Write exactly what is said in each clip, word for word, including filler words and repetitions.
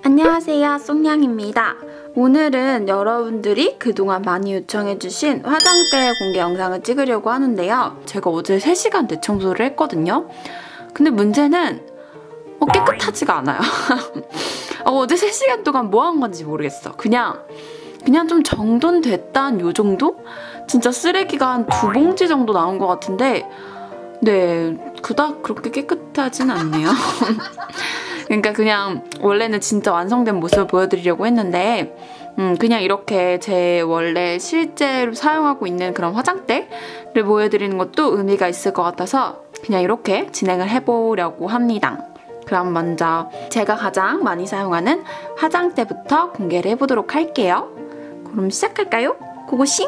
안녕하세요, 쏭냥입니다. 오늘은 여러분들이 그동안 많이 요청해주신 화장대 공개 영상을 찍으려고 하는데요. 제가 어제 세 시간 대청소를 했거든요. 근데 문제는 어, 깨끗하지가 않아요. 어, 어제 세 시간 동안 뭐 한 건지 모르겠어. 그냥 그냥 좀 정돈됐단 요 정도? 진짜 쓰레기가 한 두 봉지 정도 나온 것 같은데 네, 그닥 그렇게 깨끗하진 않네요. 그러니까 그냥 원래는 진짜 완성된 모습을 보여드리려고 했는데 음, 그냥 이렇게 제 원래 실제로 사용하고 있는 그런 화장대를 보여드리는 것도 의미가 있을 것 같아서 그냥 이렇게 진행을 해보려고 합니다. 그럼 먼저 제가 가장 많이 사용하는 화장대부터 공개를 해보도록 할게요. 그럼 시작할까요? 고고싱!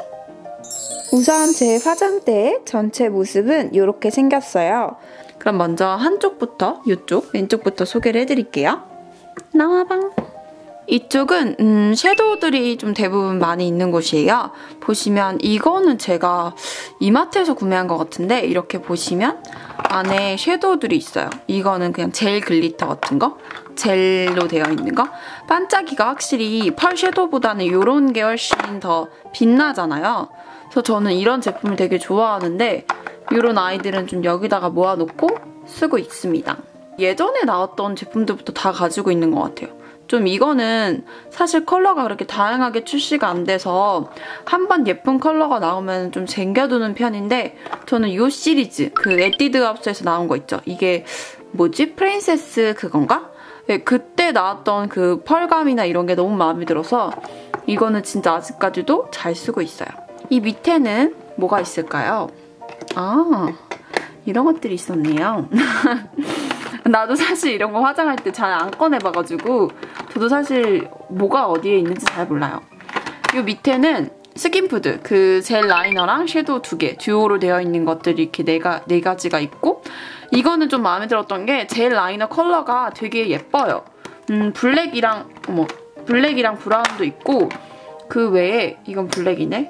우선 제 화장대의 전체 모습은 이렇게 생겼어요. 그럼 먼저 한쪽부터, 이쪽, 왼쪽부터 소개를 해드릴게요. 나와방! 이쪽은 음, 섀도우들이 좀 대부분 많이 있는 곳이에요. 보시면 이거는 제가 이마트에서 구매한 것 같은데 이렇게 보시면 안에 섀도우들이 있어요. 이거는 그냥 젤 글리터 같은 거? 젤로 되어 있는 거? 반짝이가 확실히 펄 섀도우보다는 이런 게 훨씬 더 빛나잖아요. 그래서 저는 이런 제품을 되게 좋아하는데 이런 아이들은 좀 여기다가 모아놓고 쓰고 있습니다. 예전에 나왔던 제품들부터 다 가지고 있는 것 같아요. 좀 이거는 사실 컬러가 그렇게 다양하게 출시가 안 돼서 한번 예쁜 컬러가 나오면 좀 쟁겨두는 편인데 저는 이 시리즈, 그 에뛰드 하우스에서 나온 거 있죠? 이게 뭐지? 프린세스 그건가? 네, 그때 나왔던 그 펄감이나 이런 게 너무 마음에 들어서 이거는 진짜 아직까지도 잘 쓰고 있어요. 이 밑에는 뭐가 있을까요? 아, 이런 것들이 있었네요. 나도 사실 이런 거 화장할 때 잘 안 꺼내봐가지고 저도 사실 뭐가 어디에 있는지 잘 몰라요. 이 밑에는 스킨푸드, 그 젤 라이너랑 섀도우 두 개, 듀오로 되어 있는 것들이 이렇게 네, 가, 네 가지가 있고 이거는 좀 마음에 들었던 게 젤 라이너 컬러가 되게 예뻐요. 음, 블랙이랑, 어머, 블랙이랑 브라운도 있고 그 외에 이건 블랙이네?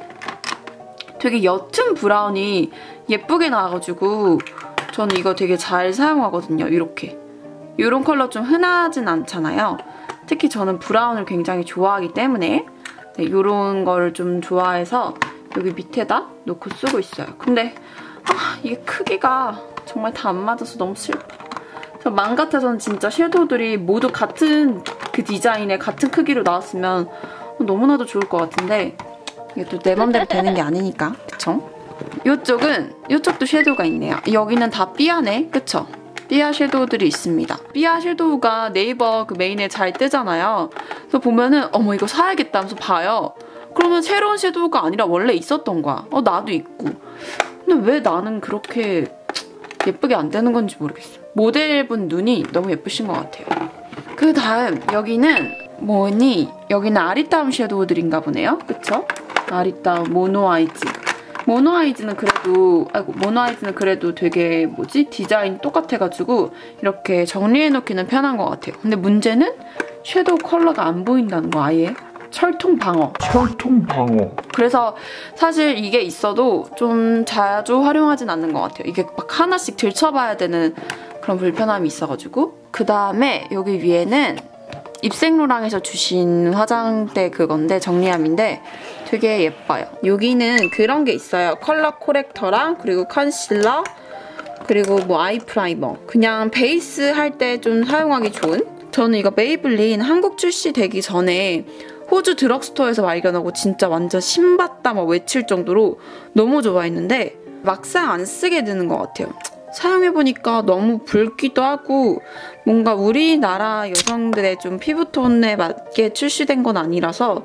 되게 옅은 브라운이 예쁘게 나와가지고 저는 이거 되게 잘 사용하거든요. 이렇게. 이런 컬러 좀 흔하진 않잖아요. 특히 저는 브라운을 굉장히 좋아하기 때문에 네, 이런 거를 좀 좋아해서 여기 밑에다 놓고 쓰고 있어요. 근데 아, 이게 크기가 정말 다 안 맞아서 너무 슬퍼. 저 마음 같아서는 진짜 섀도우들이 모두 같은 그 디자인에 같은 크기로 나왔으면 너무나도 좋을 것 같은데 이게 또 내 맘대로 되는 게 아니니까, 그쵸? 이쪽은, 이쪽도 섀도우가 있네요. 여기는 다 삐아네, 그쵸? 삐아 섀도우들이 있습니다. 삐아 섀도우가 네이버 그 메인에 잘 뜨잖아요. 그래서 보면은 어머 이거 사야겠다 하면서 봐요. 그러면 새로운 섀도우가 아니라 원래 있었던 거야. 어 나도 있고. 근데 왜 나는 그렇게 예쁘게 안 되는 건지 모르겠어. 모델분 눈이 너무 예쁘신 것 같아요. 그 다음 여기는 뭐니? 여기는 아리따움 섀도우들인가 보네요. 그쵸? 아리따움 모노아이즈. 모노아이즈는 그래도 아이고 모노아이즈는 그래도 되게 뭐지? 디자인 똑같아가지고 이렇게 정리해놓기는 편한 것 같아요. 근데 문제는 섀도우 컬러가 안 보인다는 거 아예. 철통 방어. 철통 방어. 그래서 사실 이게 있어도 좀 자주 활용하진 않는 것 같아요. 이게 막 하나씩 들춰봐야 되는 그런 불편함이 있어가지고. 그 다음에 여기 위에는 입생로랑에서 주신 화장대 그건데 정리함인데 되게 예뻐요. 여기는 그런 게 있어요. 컬러 코렉터랑 그리고 컨실러 그리고 뭐 아이 프라이머. 그냥 베이스 할 때 좀 사용하기 좋은? 저는 이거 메이블린 한국 출시되기 전에 호주 드럭스토어에서 발견하고 진짜 완전 신봤다 막 외칠 정도로 너무 좋아했는데 막상 안 쓰게 되는 것 같아요. 사용해보니까 너무 붉기도 하고 뭔가 우리나라 여성들의 좀 피부톤에 맞게 출시된 건 아니라서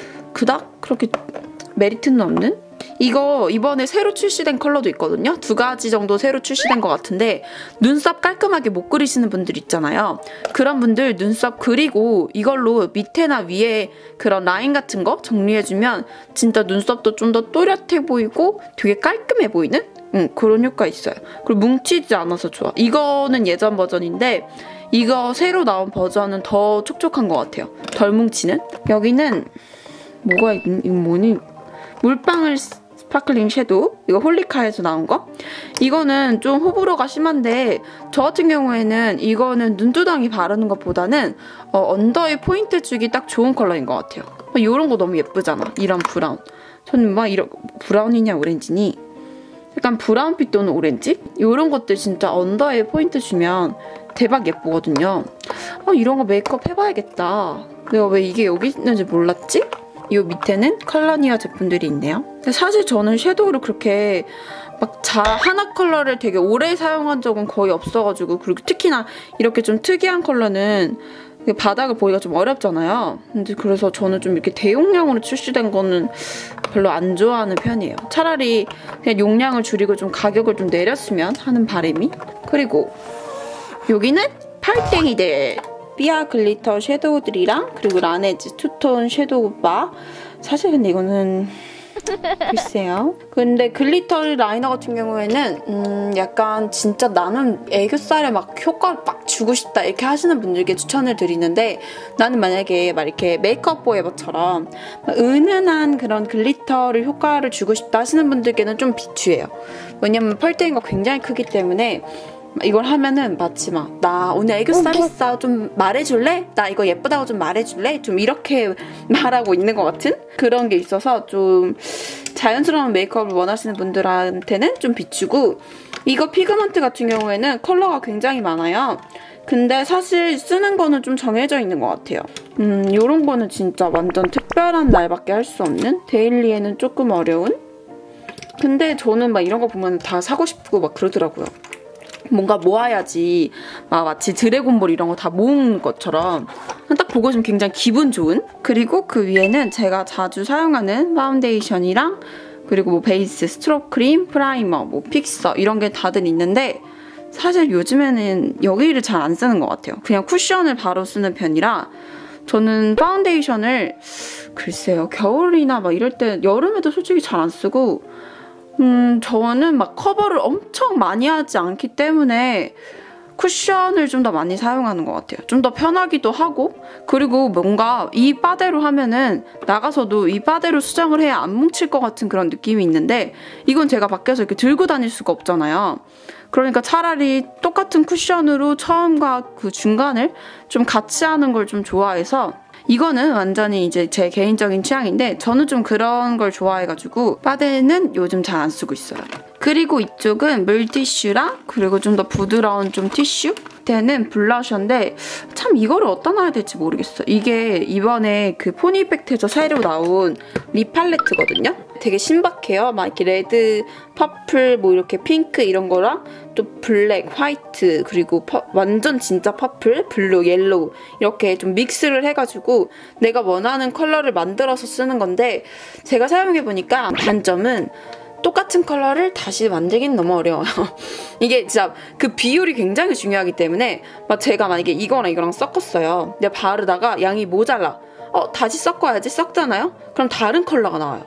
그닥 그렇게 메리트는 없는? 이거 이번에 새로 출시된 컬러도 있거든요. 두 가지 정도 새로 출시된 것 같은데 눈썹 깔끔하게 못 그리시는 분들 있잖아요. 그런 분들 눈썹 그리고 이걸로 밑에나 위에 그런 라인 같은 거 정리해주면 진짜 눈썹도 좀 더 또렷해 보이고 되게 깔끔해 보이는? 응, 그런 효과 있어요. 그리고 뭉치지 않아서 좋아. 이거는 예전 버전인데 이거 새로 나온 버전은 더 촉촉한 것 같아요. 덜 뭉치는? 여기는 뭐가 있니? 이거 뭐니? 물방울 스파클링 섀도우. 이거 홀리카에서 나온 거. 이거는 좀 호불호가 심한데 저 같은 경우에는 이거는 눈두덩이 바르는 것보다는 어, 언더에 포인트 주기 딱 좋은 컬러인 것 같아요. 이런 거 너무 예쁘잖아. 이런 브라운. 저는 막 이런 브라운이냐 오렌지니? 약간 브라운빛 또는 오렌지? 이런 것들 진짜 언더에 포인트 주면 대박 예쁘거든요. 어, 이런 거 메이크업 해봐야겠다. 내가 왜 이게 여기 있는지 몰랐지? 이 밑에는 컬러니아 제품들이 있네요. 근데 사실 저는 섀도우를 그렇게 막 자 하나 컬러를 되게 오래 사용한 적은 거의 없어가지고, 그리고 특히나 이렇게 좀 특이한 컬러는 바닥을 보기가 좀 어렵잖아요. 근데 그래서 저는 좀 이렇게 대용량으로 출시된 거는 별로 안 좋아하는 편이에요. 차라리 그냥 용량을 줄이고 좀 가격을 좀 내렸으면 하는 바람이. 그리고 여기는 팔땡이들. 삐아 글리터 섀도우들이랑 그리고 라네즈 투톤 섀도우 바. 사실 근데 이거는 글쎄요. 근데 글리터 라이너 같은 경우에는 음 약간 진짜 나는 애교살에 막 효과를 막 주고 싶다 이렇게 하시는 분들께 추천을 드리는데, 나는 만약에 막 이렇게 메이크업 포에버처럼 은은한 그런 글리터를 효과를 주고 싶다 하시는 분들께는 좀 비추해요. 왜냐면 펄땡이가 굉장히 크기 때문에 이걸 하면은 마치 막 나 오늘 애교살 했어 좀 말해줄래? 나 이거 예쁘다고 좀 말해줄래? 좀 이렇게 말하고 있는 것 같은 그런 게 있어서 좀 자연스러운 메이크업을 원하시는 분들한테는 좀 비추고, 이거 피그먼트 같은 경우에는 컬러가 굉장히 많아요. 근데 사실 쓰는 거는 좀 정해져 있는 것 같아요. 음, 요런 거는 진짜 완전 특별한 날밖에 할 수 없는, 데일리에는 조금 어려운? 근데 저는 막 이런 거 보면 다 사고 싶고 막 그러더라고요. 뭔가 모아야지 막 마치 드래곤볼 이런 거 다 모은 것처럼 딱 보고 좀 굉장히 기분 좋은? 그리고 그 위에는 제가 자주 사용하는 파운데이션이랑 그리고 뭐 베이스, 스트로크 크림, 프라이머, 뭐 픽서 이런 게 다들 있는데, 사실 요즘에는 여기를 잘 안 쓰는 것 같아요. 그냥 쿠션을 바로 쓰는 편이라 저는 파운데이션을 글쎄요 겨울이나 막 이럴 때, 여름에도 솔직히 잘 안 쓰고 음, 저는 막 커버를 엄청 많이 하지 않기 때문에 쿠션을 좀 더 많이 사용하는 것 같아요. 좀 더 편하기도 하고, 그리고 뭔가 이 바대로 하면은 나가서도 이 바대로 수정을 해야 안 뭉칠 것 같은 그런 느낌이 있는데, 이건 제가 밖에서 이렇게 들고 다닐 수가 없잖아요. 그러니까 차라리 똑같은 쿠션으로 처음과 그 중간을 좀 같이 하는 걸 좀 좋아해서, 이거는 완전히 이제 제 개인적인 취향인데 저는 좀 그런 걸 좋아해가지고 바데는 요즘 잘 안 쓰고 있어요. 그리고 이쪽은 물티슈랑 그리고 좀 더 부드러운 좀 티슈? 밑에는 블러셔인데 참 이거를 어디다 놔야 될지 모르겠어. 이게 이번에 그 포니백트에서 새로 나온 립 팔레트거든요. 되게 신박해요. 막 이렇게 레드, 퍼플, 뭐 이렇게 핑크 이런 거랑 또 블랙, 화이트, 그리고 퍼, 완전 진짜 퍼플, 블루, 옐로우 이렇게 좀 믹스를 해가지고 내가 원하는 컬러를 만들어서 쓰는 건데, 제가 사용해보니까 단점은 똑같은 컬러를 다시 만들기는 너무 어려워요. 이게 진짜 그 비율이 굉장히 중요하기 때문에 막 제가 만약에 이거랑 이거랑 섞었어요. 내가 바르다가 양이 모자라. 어, 다시 섞어야지. 섞잖아요? 그럼 다른 컬러가 나와요.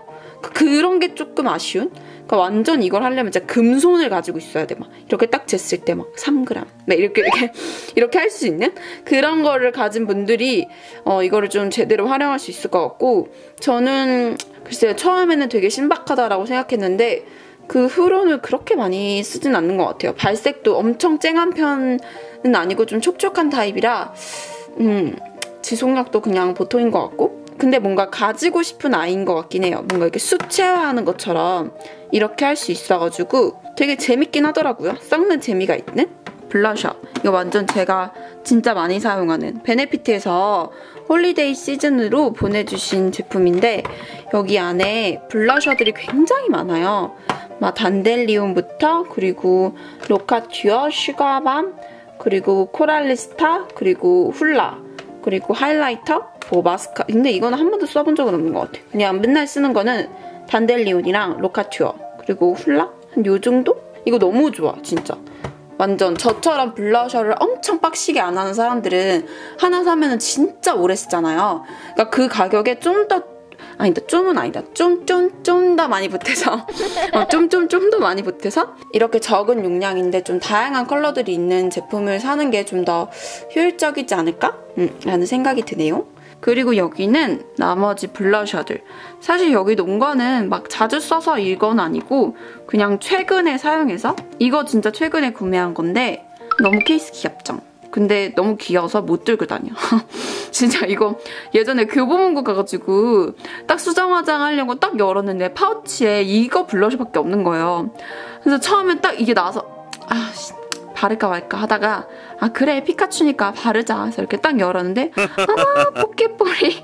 그런 게 조금 아쉬운? 그러니까 완전 이걸 하려면 진짜 금손을 가지고 있어야 돼. 막 이렇게 딱 쟀을 때 막 삼 그램. 막 이렇게 이렇게 이렇게 할 수 있는 그런 거를 가진 분들이 어, 이거를 좀 제대로 활용할 수 있을 것 같고, 저는 글쎄요 처음에는 되게 신박하다라고 생각했는데 그 후로는 그렇게 많이 쓰진 않는 것 같아요. 발색도 엄청 쨍한 편은 아니고 좀 촉촉한 타입이라 음, 지속력도 그냥 보통인 것 같고, 근데 뭔가 가지고 싶은 아이인 것 같긴 해요. 뭔가 이렇게 수채화하는 것처럼 이렇게 할 수 있어가지고 되게 재밌긴 하더라고요. 썩는 재미가 있는 블러셔. 이거 완전 제가 진짜 많이 사용하는 베네피트에서 홀리데이 시즌으로 보내주신 제품인데, 여기 안에 블러셔들이 굉장히 많아요. 막 단델리온부터 그리고 로카튜어, 슈가밤, 그리고 코랄리스타, 그리고 훌라, 그리고 하이라이터, 뭐 마스카. 근데 이거는 한 번도 써본 적은 없는 것 같아요. 그냥 맨날 쓰는 거는 단델리온이랑 로카튜어 그리고 훌라? 한 요 정도? 이거 너무 좋아 진짜. 완전 저처럼 블러셔를 엄청 빡시게 안 하는 사람들은 하나 사면은 진짜 오래 쓰잖아요. 그러니까 그 가격에 좀 더 아니다, 좀은 아니다. 좀, 좀, 좀 더 많이 보태서 어, 좀, 좀, 좀 더 많이 보태서 이렇게 적은 용량인데 좀 다양한 컬러들이 있는 제품을 사는 게 좀 더 효율적이지 않을까? 음, 라는 생각이 드네요. 그리고 여기는 나머지 블러셔들. 사실 여기 놓은 거는 막 자주 써서 이건 아니고 그냥 최근에 사용해서 이거 진짜 최근에 구매한 건데 너무 케이스 귀엽죠? 근데 너무 귀여워서 못 들고 다녀. 진짜 이거 예전에 교보문고 가가지고 딱 수정 화장하려고 딱 열었는데 파우치에 이거 블러셔밖에 없는 거예요. 그래서 처음에 딱 이게 나와서 아 바를까 말까 하다가 아 그래 피카츄니까 바르자 해서 이렇게 딱 열었는데 아마 포켓볼이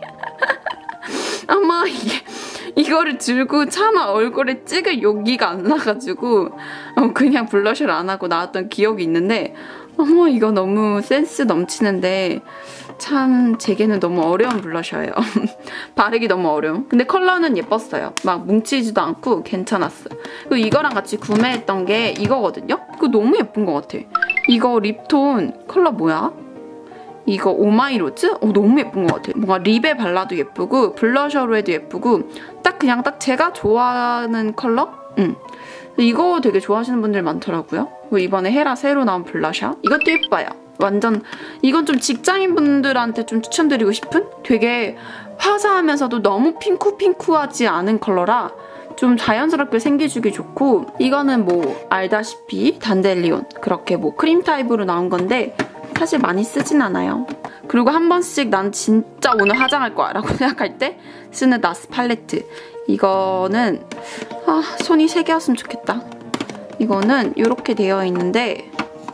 아마 이게 이거를 들고 차마 얼굴에 찍을 용기가 안 나가지고 어, 그냥 블러셔를 안 하고 나왔던 기억이 있는데 어머 이거 너무 센스 넘치는데 참 제게는 너무 어려운 블러셔예요. 바르기 너무 어려움. 근데 컬러는 예뻤어요. 막 뭉치지도 않고 괜찮았어요. 그리고 이거랑 같이 구매했던 게 이거거든요. 이거 너무 예쁜 것 같아. 이거 립톤 컬러 뭐야? 이거 오마이로즈? 어, 너무 예쁜 것 같아. 뭔가 립에 발라도 예쁘고 블러셔로 해도 예쁘고 딱 그냥 딱 제가 좋아하는 컬러? 응. 이거 되게 좋아하시는 분들 많더라고요. 그리고 이번에 헤라 새로 나온 블러셔. 이것도 예뻐요. 완전 이건 좀 직장인분들한테 좀 추천드리고 싶은? 되게 화사하면서도 너무 핑크핑크하지 않은 컬러라 좀 자연스럽게 생기주기 좋고 이거는 뭐 알다시피 단델리온 그렇게 뭐 크림 타입으로 나온 건데 사실 많이 쓰진 않아요. 그리고 한 번씩 난 진짜 오늘 화장할 거야 라고 생각할 때 쓰는 나스 팔레트. 이거는 아 손이 세 개였으면 좋겠다. 이거는 이렇게 되어 있는데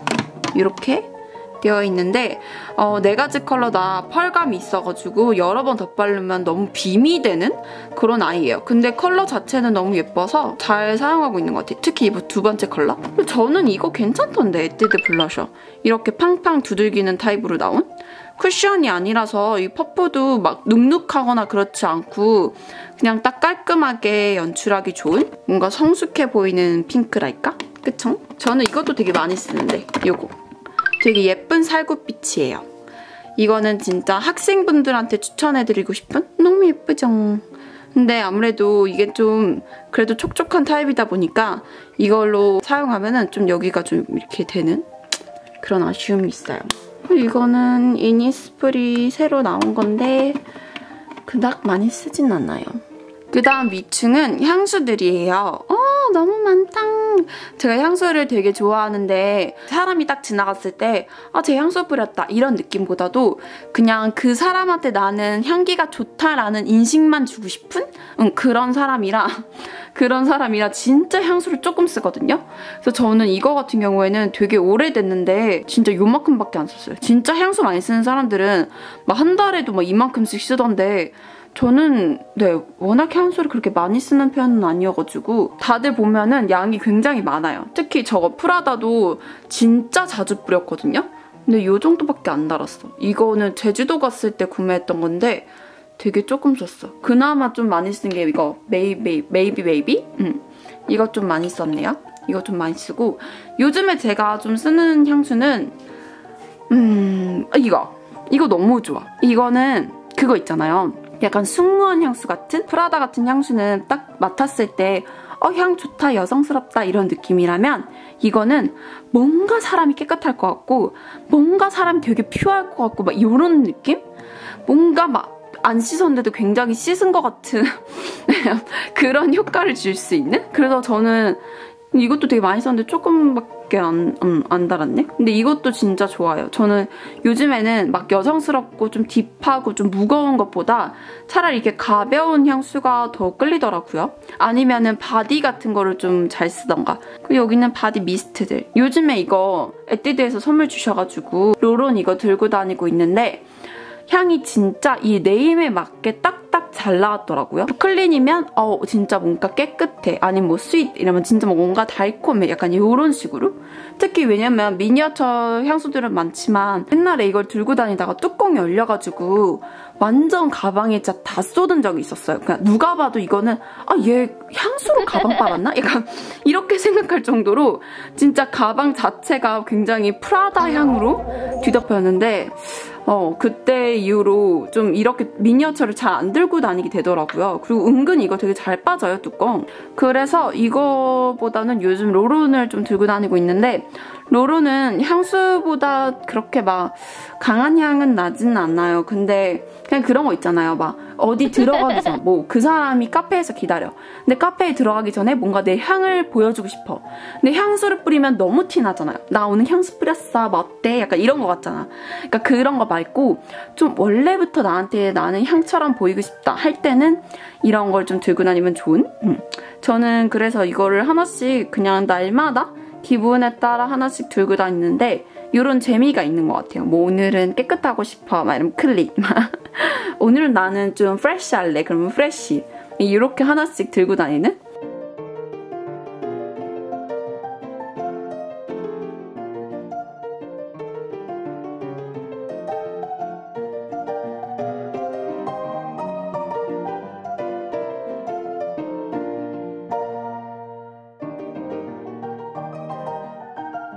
이렇게 되어 있는데 어, 네 가지 컬러 다 펄감이 있어가지고 여러 번 덧바르면 너무 빔이 되는 그런 아이예요. 근데 컬러 자체는 너무 예뻐서 잘 사용하고 있는 것 같아요. 특히 이 두 번째 컬러? 저는 이거 괜찮던데 에뛰드 블러셔. 이렇게 팡팡 두들기는 타입으로 나온? 쿠션이 아니라서 이 퍼프도 막 눅눅하거나 그렇지 않고 그냥 딱 깔끔하게 연출하기 좋은 뭔가 성숙해 보이는 핑크랄까? 그쵸? 저는 이것도 되게 많이 쓰는데 요거. 되게 예쁜 살구빛이에요. 이거는 진짜 학생분들한테 추천해드리고 싶은? 너무 예쁘죠? 근데 아무래도 이게 좀 그래도 촉촉한 타입이다 보니까 이걸로 사용하면은 좀 여기가 좀 이렇게 되는 그런 아쉬움이 있어요. 이거는 이니스프리 새로 나온 건데 그닥 많이 쓰진 않아요. 그 다음 위층은 향수들이에요. 어, 너무 많다. 제가 향수를 되게 좋아하는데 사람이 딱 지나갔을 때 아, 제 향수 뿌렸다 이런 느낌보다도 그냥 그 사람한테 나는 향기가 좋다라는 인식만 주고 싶은 응, 그런 사람이라 그런 사람이라 진짜 향수를 조금 쓰거든요. 그래서 저는 이거 같은 경우에는 되게 오래됐는데 진짜 요만큼밖에 안 썼어요. 진짜 향수 많이 쓰는 사람들은 막 한 달에도 막 이만큼씩 쓰던데 저는 네 워낙 향수를 그렇게 많이 쓰는 편은 아니어가지고 다들 보면은 양이 굉장히 많아요. 특히 저거 프라다도 진짜 자주 뿌렸거든요. 근데 이 정도밖에 안 달았어. 이거는 제주도 갔을 때 구매했던 건데 되게 조금 썼어. 그나마 좀 많이 쓴 게 이거 메이비 메이비 메이비? 음. 이거 좀 많이 썼네요. 이거 좀 많이 쓰고 요즘에 제가 좀 쓰는 향수는 음 이거 이거 너무 좋아. 이거는 그거 있잖아요. 약간 승무원 향수 같은? 프라다 같은 향수는 딱 맡았을 때 어, 향 좋다, 여성스럽다 이런 느낌이라면 이거는 뭔가 사람이 깨끗할 것 같고 뭔가 사람이 되게 퓨어할 것 같고 막 이런 느낌? 뭔가 막 안 씻었는데도 굉장히 씻은 것 같은 그런 효과를 줄 수 있는? 그래서 저는 이것도 되게 많이 썼는데 조금밖에 안, 음, 안 달았네? 근데 이것도 진짜 좋아요. 저는 요즘에는 막 여성스럽고 좀 딥하고 좀 무거운 것보다 차라리 이렇게 가벼운 향수가 더 끌리더라고요. 아니면은 바디 같은 거를 좀 잘 쓰던가. 그리고 여기는 바디 미스트들. 요즘에 이거 에뛰드에서 선물 주셔가지고 로론 이거 들고 다니고 있는데 향이 진짜 이 네임에 맞게 딱딱 잘 나왔더라고요. 클린이면 어 진짜 뭔가 깨끗해. 아니면 뭐 스윗 이러면 진짜 뭔가 달콤해. 약간 이런 식으로. 특히 왜냐면 미니어처 향수들은 많지만 옛날에 이걸 들고 다니다가 뚜껑이 열려가지고 완전 가방에 진짜 다 쏟은 적이 있었어요. 그냥 누가 봐도 이거는 아 얘 향수로 가방 빨았나? 약간 이렇게 생각할 정도로 진짜 가방 자체가 굉장히 프라다 향으로 뒤덮였는데 어 그때 이후로 좀 이렇게 미니어처를 잘 안 들고 들고 다니게 되더라고요. 그리고 은근히 이거 되게 잘 빠져요, 뚜껑. 그래서 이거보다는 요즘 롤온을 좀 들고 다니고 있는데 롤온은 향수보다 그렇게 막 강한 향은 나지는 않아요. 근데 그냥 그런 거 있잖아요. 막 어디 들어가기 전, 뭐 그 사람이 카페에서 기다려. 근데 카페에 들어가기 전에 뭔가 내 향을 보여주고 싶어. 근데 향수를 뿌리면 너무 티 나잖아요. 나 오늘 향수 뿌렸어. 뭐 어때? 약간 이런 거 같잖아. 그러니까 그런 거 말고 좀 원래부터 나한테 나는 향처럼 보이고 싶다 할 때는 이런 걸 좀 들고 다니면 좋은? 음. 저는 그래서 이거를 하나씩 그냥 날마다 기분에 따라 하나씩 들고 다니는데 이런 재미가 있는 것 같아요. 뭐 오늘은 깨끗하고 싶어 막 이러면 클릭 오늘은 나는 좀 프레쉬 할래 그러면 프레쉬 이렇게 하나씩 들고 다니는